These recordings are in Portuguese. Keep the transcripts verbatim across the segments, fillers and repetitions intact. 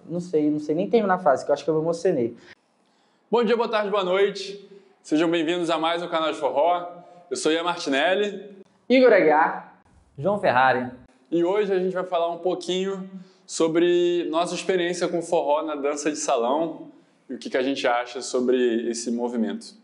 não sei, não sei nem terminar a frase, que eu acho que eu me emocionei. Bom dia, boa tarde, boa noite. Sejam bem-vindos a mais um canal de forró. Eu sou Ian Martinelli. Igor Aguiar. João Ferrari. E hoje a gente vai falar um pouquinho sobre nossa experiência com forró na dança de salão e o que, que a gente acha sobre esse movimento.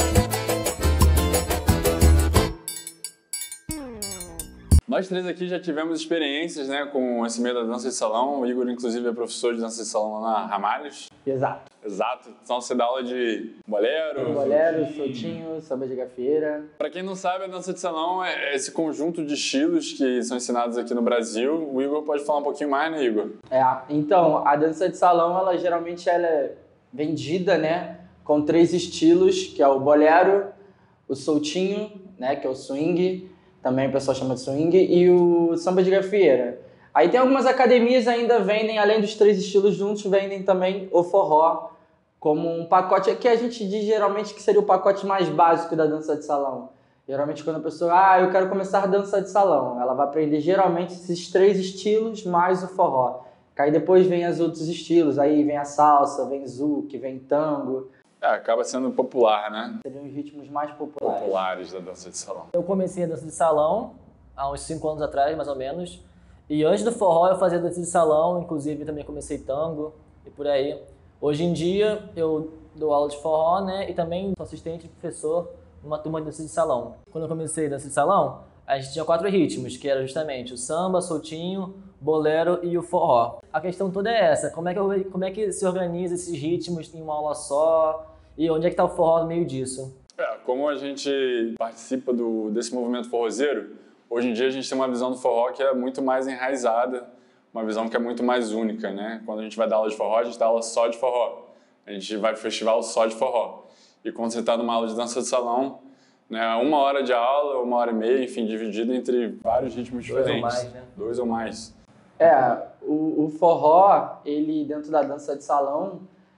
Nós três aqui já tivemos experiências, né, com esse meio da dança de salão. O Igor, inclusive, é professor de dança de salão lá na Ramalhos. Exato. Exato. Então você dá aula de bolero, bolero, soltinho, samba de gafieira. Para quem não sabe, a dança de salão é esse conjunto de estilos que são ensinados aqui no Brasil. O Igor pode falar um pouquinho mais, né, Igor? É, então, a dança de salão, ela geralmente ela é vendida, né, com três estilos, que é o bolero, o soltinho, né, que é o swing, também o pessoal chama de swing, e o samba de gafieira. Aí tem algumas academias ainda vendem, além dos três estilos juntos, vendem também o forró como um pacote, que a gente diz geralmente que seria o pacote mais básico da dança de salão. Geralmente quando a pessoa, ah, eu quero começar a dança de salão, ela vai aprender geralmente esses três estilos mais o forró. Aí depois vem os outros estilos, aí vem a salsa, vem zouk, vem tango. É, acaba sendo popular, né? Seriam os ritmos mais populares. Populares da dança de salão. Eu comecei a dança de salão há uns cinco anos atrás, mais ou menos. E antes do forró eu fazia dança de salão, inclusive também comecei tango e por aí. Hoje em dia eu dou aula de forró, né? E também sou assistente de professor numa turma de dança de salão. Quando eu comecei dança de salão, a gente tinha quatro ritmos, que era justamente o samba, soltinho, bolero e o forró. A questão toda é essa, como é que, eu, como é que se organiza esses ritmos em uma aula só? E onde é que está o forró no meio disso? É, como a gente participa do, desse movimento forrozeiro, hoje em dia a gente tem uma visão do forró que é muito mais enraizada, uma visão que é muito mais única, né? Quando a gente vai dar aula de forró, a gente dá aula só de forró. A gente vai pro festival só de forró. E quando você está numa aula de dança de salão, né, uma hora de aula, uma hora e meia, enfim, dividido entre vários ritmos diferentes. Dois ou mais, né? Dois ou mais. É, o, o forró, ele dentro da dança de salão,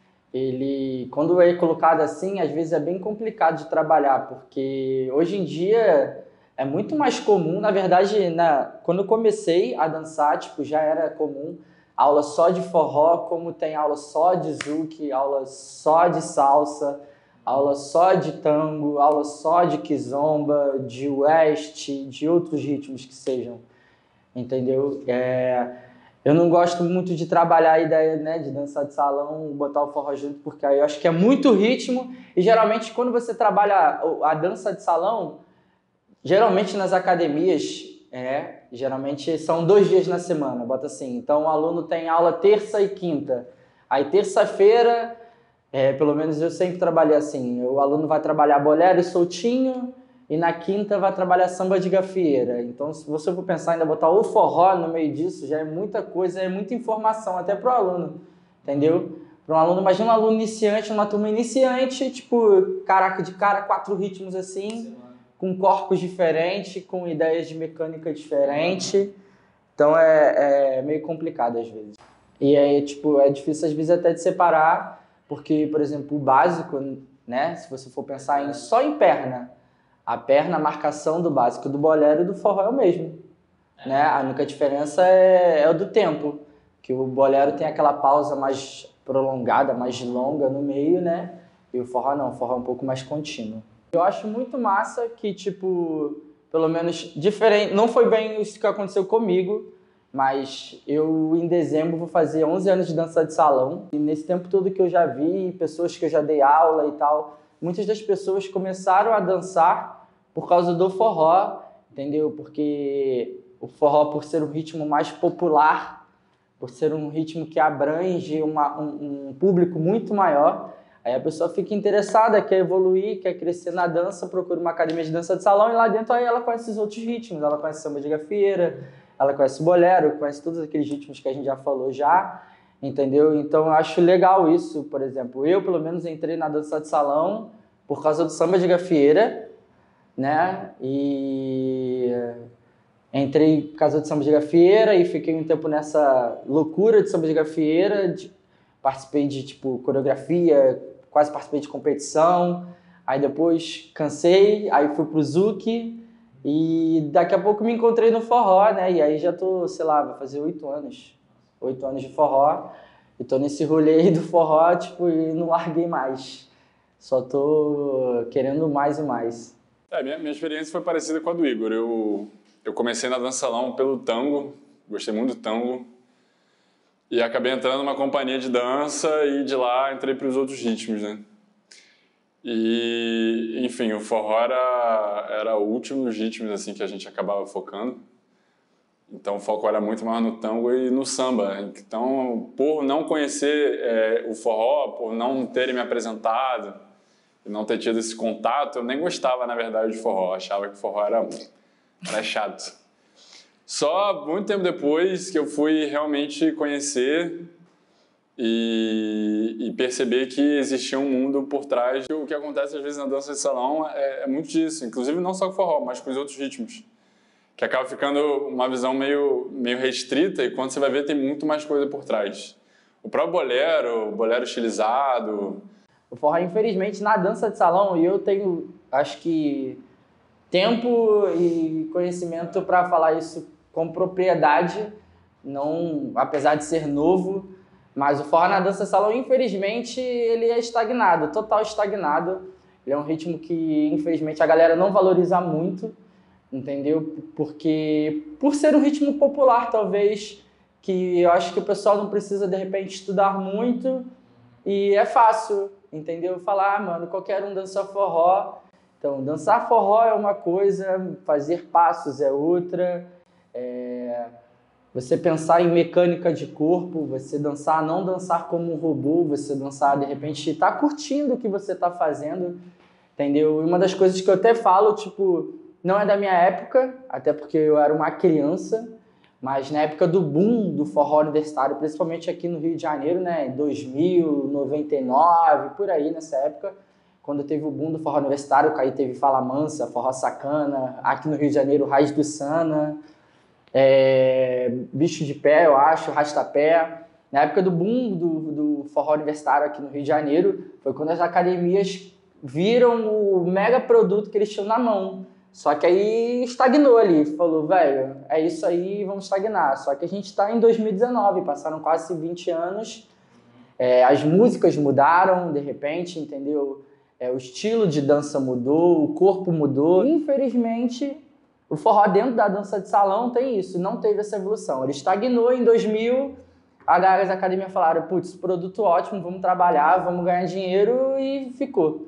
ele, quando é colocado assim, às vezes é bem complicado de trabalhar, porque hoje em dia é muito mais comum, na verdade, na, quando eu comecei a dançar, tipo, já era comum aula só de forró, como tem aula só de zouk, aula só de salsa, aula só de tango, aula só de kizomba, de west, de outros ritmos que sejam, entendeu? É... Eu não gosto muito de trabalhar a ideia, né, de dançar de salão, botar o forró junto, porque aí eu acho que é muito ritmo. E geralmente quando você trabalha a dança de salão, geralmente nas academias, é, geralmente são dois dias na semana, bota assim. Então o aluno tem aula terça e quinta. Aí terça-feira, é, pelo menos eu sempre trabalhei assim, o aluno vai trabalhar bolero e soltinho, e na quinta vai trabalhar samba de gafieira. Então, se você for pensar ainda botar o forró no meio disso, já é muita coisa, é muita informação, até para o aluno, entendeu? Para um aluno, imagina um aluno iniciante, uma turma iniciante, tipo, caraca, de cara, quatro ritmos assim, com corpos diferentes, com ideias de mecânica diferentes. Então, é, é meio complicado às vezes. E aí, tipo, é difícil às vezes até de separar, porque, por exemplo, o básico, né, se você for pensar em, só em perna, a perna, a marcação do básico do bolero e do forró é o mesmo, é. Né? A única diferença é, é o do tempo, que o bolero tem aquela pausa mais prolongada, mais longa no meio, né? E o forró não, o forró é um pouco mais contínuo. Eu acho muito massa que, tipo, pelo menos diferente, não foi bem isso que aconteceu comigo, mas eu em dezembro vou fazer onze anos de dança de salão, e nesse tempo todo que eu já vi, pessoas que eu já dei aula e tal, muitas das pessoas começaram a dançar por causa do forró, entendeu? Porque o forró, por ser um ritmo mais popular, por ser um ritmo que abrange uma, um, um público muito maior, aí a pessoa fica interessada, quer evoluir, quer crescer na dança, procura uma academia de dança de salão e lá dentro aí ela conhece os outros ritmos, ela conhece samba de gafieira, ela conhece bolero, conhece todos aqueles ritmos que a gente já falou já, entendeu? Então eu acho legal isso, por exemplo. Eu, pelo menos, entrei na dança de salão por causa do samba de gafieira, né? E entrei por causa do samba de gafieira e fiquei um tempo nessa loucura de samba de gafieira. De... Participei de, tipo, coreografia, quase participei de competição. Aí depois cansei, aí fui pro zouk e daqui a pouco me encontrei no forró, né? E aí já tô, sei lá, vai fazer oito anos. Oito anos de forró. E tô nesse rolê aí do forró, tipo, e não larguei mais. Só tô querendo mais e mais. É, minha, minha experiência foi parecida com a do Igor. Eu, eu comecei na dança salão pelo tango, gostei muito do tango. E acabei entrando numa companhia de dança e de lá entrei para os outros ritmos, né? E, enfim, o forró era, era o último dos ritmos assim, que a gente acabava focando. Então o foco era muito mais no tango e no samba. Então, por não conhecer é, o forró, por não terem me apresentado e não ter tido esse contato, eu nem gostava, na verdade, de forró. Eu achava que forró era, era chato. Só muito tempo depois que eu fui realmente conhecer e, e perceber que existia um mundo por trás. O que acontece às vezes na dança de salão é, é muito disso, inclusive não só com forró, mas com os outros ritmos, que acaba ficando uma visão meio, meio restrita e quando você vai ver tem muito mais coisa por trás. O próprio bolero, o bolero estilizado. O forró, infelizmente, na dança de salão, e eu tenho, acho que, tempo e conhecimento para falar isso com propriedade, não, apesar de ser novo, mas o forró na dança de salão, infelizmente, ele é estagnado, total estagnado. Ele é um ritmo que, infelizmente, a galera não valoriza muito, entendeu? Porque, por ser um ritmo popular, talvez, que eu acho que o pessoal não precisa, de repente, estudar muito e é fácil, entendeu? Falar, ah, mano, qualquer um dança forró. Então, dançar forró é uma coisa, fazer passos é outra. É... Você pensar em mecânica de corpo, você dançar, não dançar como um robô, você dançar, de repente, estar tá curtindo o que você está fazendo, entendeu? E uma das coisas que eu até falo, tipo, não é da minha época, até porque eu era uma criança, mas na época do boom do forró universitário, principalmente aqui no Rio de Janeiro, né, em dois mil, noventa e nove, por aí nessa época, quando teve o boom do forró universitário, o Caí teve Fala Mansa, Forró Sacana, aqui no Rio de Janeiro, Raiz do Sana, é, Bicho de Pé, eu acho, Rastapé. Na época do boom do, do forró universitário aqui no Rio de Janeiro, foi quando as academias viram o mega produto que eles tinham na mão. Só que aí estagnou ali, falou, velho, é isso aí, vamos estagnar. Só que a gente está em dois mil e dezenove, passaram quase vinte anos, é, as músicas mudaram de repente, entendeu? É, o estilo de dança mudou, o corpo mudou. Infelizmente, o forró dentro da dança de salão tem isso, não teve essa evolução. Ele estagnou em dois mil, a galera da academia falaram, putz, produto ótimo, vamos trabalhar, vamos ganhar dinheiro e ficou.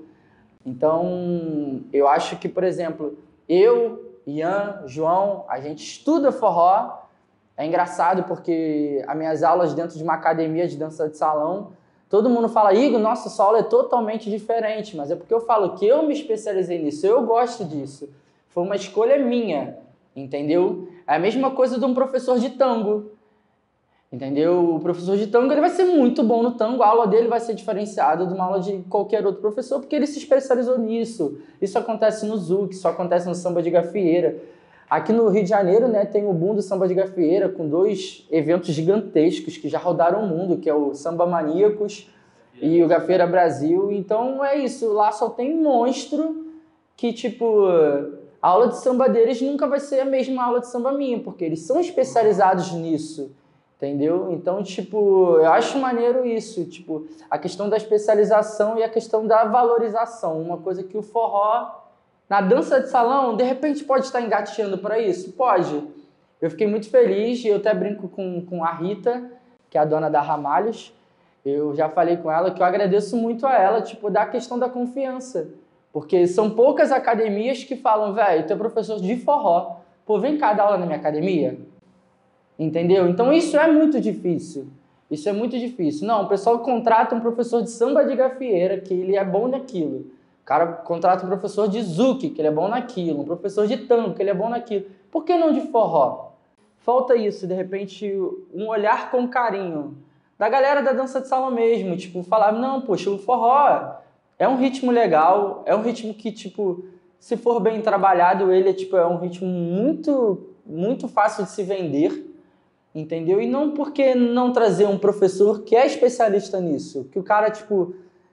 Então, eu acho que, por exemplo, eu, Ian, João, a gente estuda forró. É engraçado porque as minhas aulas dentro de uma academia de dança de salão, todo mundo fala, Igor, nossa, sua aula é totalmente diferente, mas é porque eu falo que eu me especializei nisso, eu gosto disso. Foi uma escolha minha, entendeu? É a mesma coisa de um professor de tango, entendeu? O professor de tango ele vai ser muito bom no tango, a aula dele vai ser diferenciada de uma aula de qualquer outro professor, porque ele se especializou nisso. Isso acontece no zouk, isso acontece no samba de gafieira. Aqui no Rio de Janeiro, né, tem o boom do samba de gafieira, com dois eventos gigantescos que já rodaram o mundo, que é o Samba Maníacos e o Gafieira Brasil. Então é isso, lá só tem monstro que, tipo, a aula de samba deles nunca vai ser a mesma aula de samba minha, porque eles são especializados nisso. Entendeu? Então, tipo, eu acho maneiro isso, tipo, a questão da especialização e a questão da valorização. Uma coisa que o forró, na dança de salão, de repente pode estar engateando para isso? Pode. Eu fiquei muito feliz e eu até brinco com, com a Rita, que é a dona da Ramalhos. Eu já falei com ela que eu agradeço muito a ela, tipo, da questão da confiança. Porque são poucas academias que falam, velho, tu é professor de forró, pô, vem cá dar aula na minha academia. Entendeu? Então isso é muito difícil. Isso é muito difícil. Não, o pessoal contrata um professor de samba de gafieira, que ele é bom naquilo. O cara contrata um professor de zouk, que ele é bom naquilo. Um professor de tango, que ele é bom naquilo. Por que não de forró? Falta isso, de repente, um olhar com carinho. Da galera da dança de salão mesmo. Tipo, falar, não, poxa, o forró é um ritmo legal, é um ritmo que, tipo, se for bem trabalhado, ele é, tipo, é um ritmo muito, muito fácil de se vender. Entendeu? E não porque não trazer um professor que é especialista nisso, que o cara, tipo,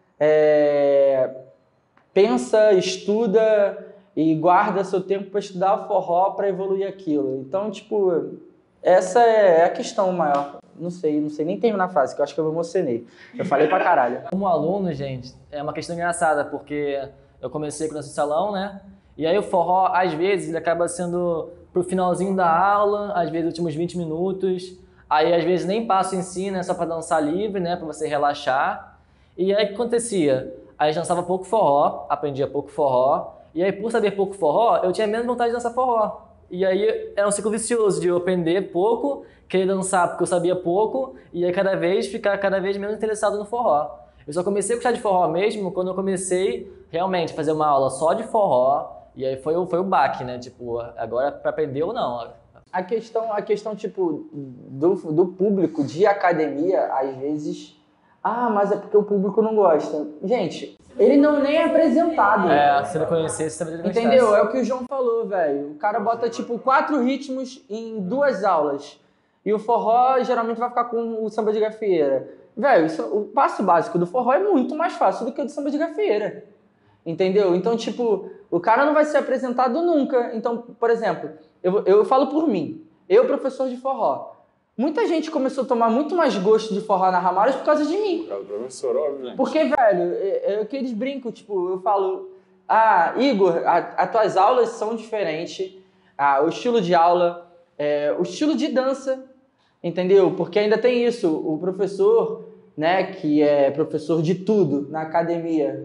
é... pensa, estuda e guarda seu tempo para estudar forró para evoluir aquilo. Então, tipo, essa é a questão maior. não sei, não sei nem terminar a frase, que eu acho que eu me emocionei. Eu falei pra caralho. Como aluno, gente, é uma questão engraçada, porque eu comecei com dança de salão, né? E aí o forró, às vezes, ele acaba sendo pro finalzinho da aula, às vezes últimos vinte minutos. Aí, às vezes, nem passa em si, né? Só pra dançar livre, né? Pra você relaxar. E aí, o que acontecia? Aí, eu dançava pouco forró, aprendia pouco forró. E aí, por saber pouco forró, eu tinha menos vontade de dançar forró. E aí, era um ciclo vicioso de eu aprender pouco, querer dançar porque eu sabia pouco, e aí, cada vez, ficar cada vez menos interessado no forró. Eu só comecei a gostar de forró mesmo quando eu comecei, realmente, a fazer uma aula só de forró. E aí, foi o, foi o baque, né? Tipo, agora, pra aprender ou não. A questão, a questão tipo, do, do público de academia, às vezes... Ah, mas é porque o público não gosta. Gente, ele não nem é apresentado. É, se ele conhecesse, talvez ele gostasse. Entendeu? É o que o João falou, velho. O cara bota, tipo, quatro ritmos em duas aulas. E o forró, geralmente, vai ficar com o samba de gafieira. Velho, isso, o passo básico do forró é muito mais fácil do que o do samba de gafieira. Entendeu? Então, tipo, o cara não vai ser apresentado nunca. Então, por exemplo... Eu, eu falo por mim, eu professor de forró. Muita gente começou a tomar muito mais gosto de forró na Ramalhos por causa de mim. Por causa do professor, óbvio, gente. Porque, velho, é, é que eles brincam, tipo, eu falo, ah, Igor, as tuas aulas são diferentes, ah, o estilo de aula, é, o estilo de dança, entendeu? Porque ainda tem isso, o professor, né, que é professor de tudo na academia,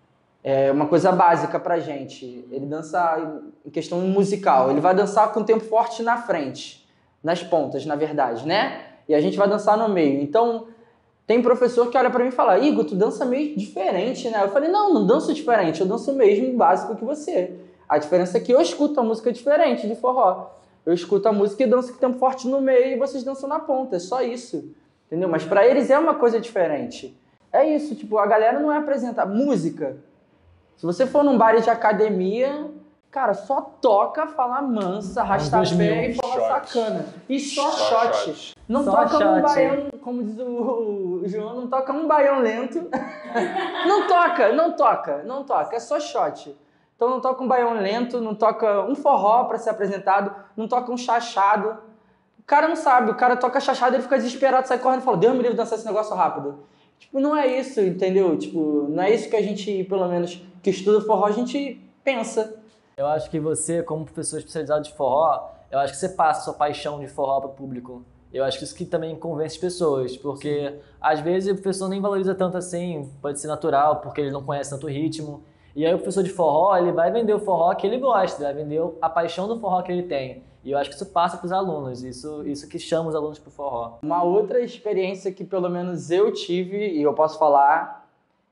é uma coisa básica pra gente. Ele dança em questão musical. Ele vai dançar com o tempo forte na frente, nas pontas, na verdade, né? E a gente vai dançar no meio. Então, tem professor que olha pra mim e fala, Igor, tu dança meio diferente, né? Eu falei, não, não danço diferente, eu danço o mesmo básico que você. A diferença é que eu escuto a música diferente de forró. Eu escuto a música e danço com o tempo forte no meio e vocês dançam na ponta, é só isso. Entendeu? Mas pra eles é uma coisa diferente. É isso, tipo, a galera não é apresentar música. Se você for num bar de academia, cara, só toca falar mansa, arrasta-pé e forró sacana. E só, só shot. shot. Não só toca shot. um baião, como diz o, o João, não toca um baião lento. Não toca, não toca, não toca, é só shot. Então não toca um baião lento, não toca um forró pra ser apresentado, não toca um chachado. O cara não sabe, o cara toca chachado, ele fica desesperado, sai correndo e fala, Deus me livre de dançar esse negócio rápido. Tipo, não é isso, entendeu? Tipo, não é isso que a gente, pelo menos, que estuda forró, a gente pensa. Eu acho que você, como professor especializado de forró, eu acho que você passa a sua paixão de forró para o público. Eu acho que isso que também convence as pessoas, porque Sim. às vezes o professor nem valoriza tanto assim, pode ser natural, porque ele não conhece tanto o ritmo. E aí o professor de forró, ele vai vender o forró que ele gosta, vai vender a paixão do forró que ele tem. E eu acho que isso passa para os alunos, isso, isso que chama os alunos para o forró. Uma outra experiência que pelo menos eu tive, e eu posso falar,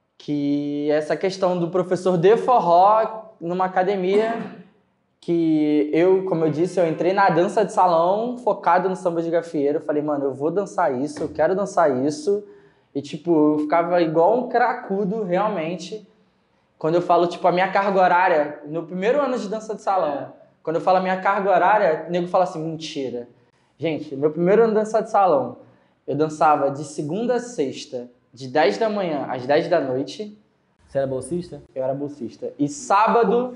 que essa questão do professor de forró numa academia, que eu, como eu disse, eu entrei na dança de salão focado no samba de gafieira. Eu falei, mano, eu vou dançar isso, eu quero dançar isso. E, tipo, eu ficava igual um cracudo, realmente. Quando eu falo, tipo, a minha carga horária, no primeiro ano de dança de salão, quando eu falo a minha carga horária, o nego fala assim, mentira. Gente, meu primeiro ano de dança de salão, eu dançava de segunda a sexta, de dez da manhã às dez da noite. Você era bolsista? Eu era bolsista. E sábado...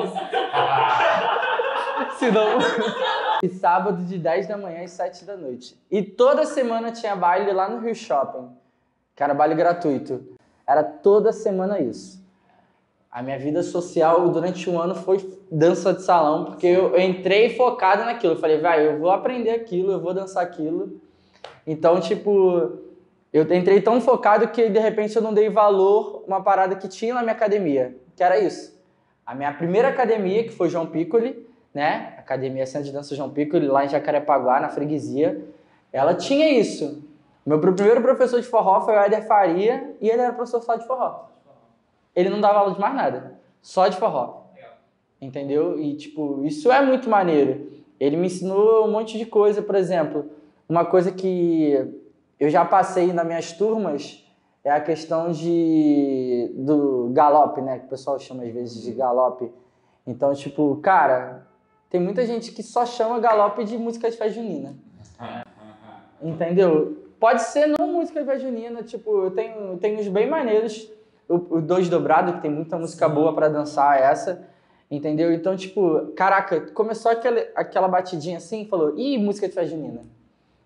Se não... E sábado de dez da manhã às sete da noite. E toda semana tinha baile lá no Rio Shopping, que era baile gratuito. Era toda semana isso. A minha vida social durante um ano foi dança de salão, porque eu, eu entrei focado naquilo. Eu falei, vai, eu vou aprender aquilo, eu vou dançar aquilo. Então, tipo, eu entrei tão focado que, de repente, eu não dei valor a uma parada que tinha na minha academia, que era isso. A minha primeira academia, que foi João Piccoli, né? Academia Centro de Dança João Piccoli, lá em Jacarepaguá, na freguesia, ela tinha isso. Meu primeiro professor de forró foi o Éder Faria, e ele era professor só de forró. Ele não dava aula de mais nada, só de forró. Entendeu? E, tipo, isso é muito maneiro. Ele me ensinou um monte de coisa, por exemplo, uma coisa que eu já passei nas minhas turmas é a questão de, do galope, né? Que o pessoal chama às vezes de galope. Então, tipo, cara, tem muita gente que só chama galope de música de festa junina. Entendeu? Pode ser não música de festa junina, tipo, eu tenho, tenho uns bem maneiros. O, o Dois Dobrado, que tem muita música Sim. boa pra dançar, essa, entendeu? Então, tipo, caraca, começou aquela, aquela batidinha assim, falou, ih, música de festa junina.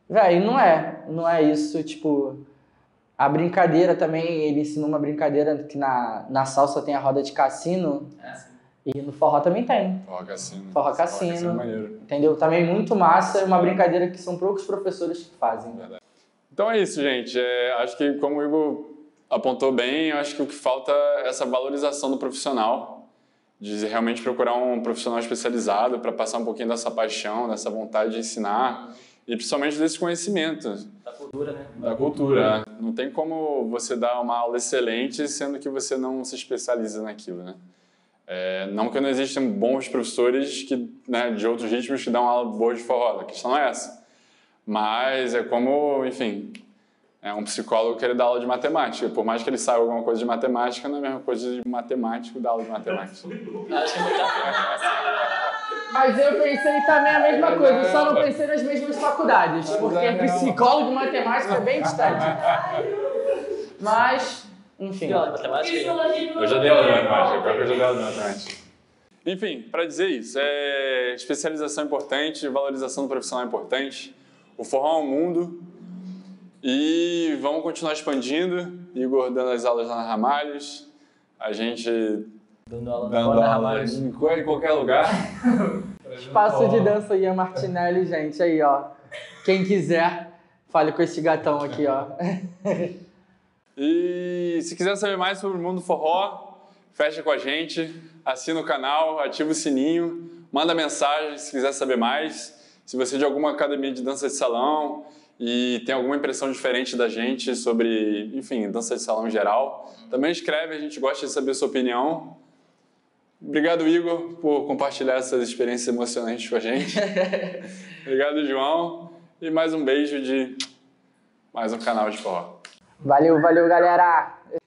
Véi, não é. Não é isso, tipo... A brincadeira também, ele ensina uma brincadeira que na, na salsa tem a roda de cassino. É, sim. E no forró também tem. Forró cassino. Forró cassino. Forró cassino é maneiro. Entendeu? Também muito massa, é uma brincadeira que são poucos professores que fazem. Verdade. Então é isso, gente. É, acho que, como o Igor apontou bem, eu acho que o que falta é essa valorização do profissional, de realmente procurar um profissional especializado para passar um pouquinho dessa paixão, dessa vontade de ensinar e principalmente desse conhecimento. Da cultura, né? Da cultura. Não tem como você dar uma aula excelente sendo que você não se especializa naquilo, né? É, não que não existam bons professores que, né, de outros ritmos que dão aula boa de forró, a questão não é essa. Mas é como, enfim, é um psicólogo que ele dá aula de matemática. Por mais que ele saiba alguma coisa de matemática, não é a mesma coisa de matemático dar aula de matemática. Mas eu pensei também a mesma coisa, só não pensei nas mesmas faculdades, porque psicólogo e matemática é bem distante. Mas, enfim. Matemática. Eu já dei aula de matemática, pior que eu já dei aula de matemática. Enfim, para dizer isso, é especialização é importante, valorização do profissional é importante. O forró é um mundo e vamos continuar expandindo. Igor dando as aulas lá na Ramalhos, a gente Dando aula dando aula em qualquer lugar. Espaço de dança Ian Martinelli, gente, aí ó. Quem quiser, fale com esse gatão aqui, ó. E se quiser saber mais sobre o mundo do forró, fecha com a gente, assina o canal, ativa o sininho, manda mensagem se quiser saber mais. Se você é de alguma academia de dança de salão e tem alguma impressão diferente da gente sobre, enfim, dança de salão em geral, também escreve, a gente gosta de saber a sua opinião. Obrigado, Igor, por compartilhar essas experiências emocionantes com a gente. Obrigado, João. E mais um beijo de mais um canal de forró. Valeu, valeu, galera!